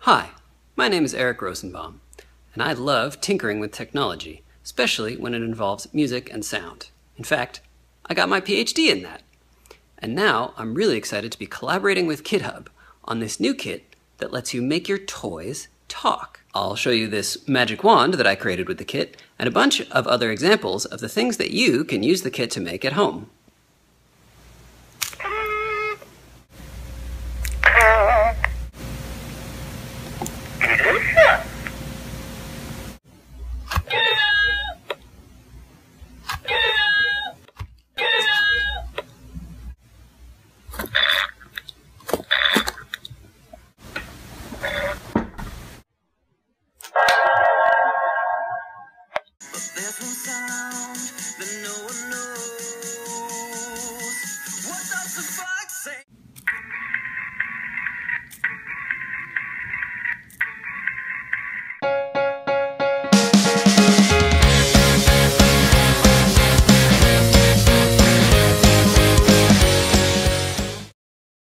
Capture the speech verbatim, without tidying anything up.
Hi, my name is Eric Rosenbaum, and I love tinkering with technology, especially when it involves music and sound. In fact, I got my P H D in that. And now I'm really excited to be collaborating with KidHub on this new kit that lets you make your toys talk. I'll show you this magic wand that I created with the kit and a bunch of other examples of the things that you can use the kit to make at home.